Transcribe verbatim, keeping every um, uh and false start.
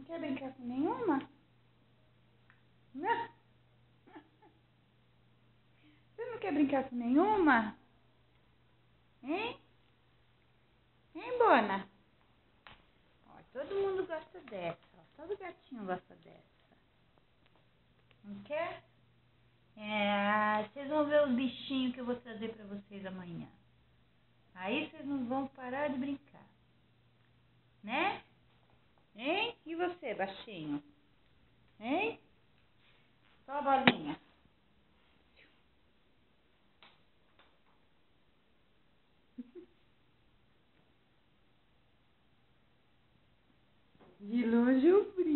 quer brincar com nenhuma? Não? Você não quer brincar com nenhuma? Hein? Hein, Bona? Ó, todo mundo gosta dessa. Ó. Todo gatinho gosta dessa. Não quer? É, vocês vão ver os bichinhos que eu vou trazer pra vocês amanhã. Aí vocês não vão parar de brincar. Né? Hein? E você, baixinho? Hein? Só a bolinha. De longe eu brinco.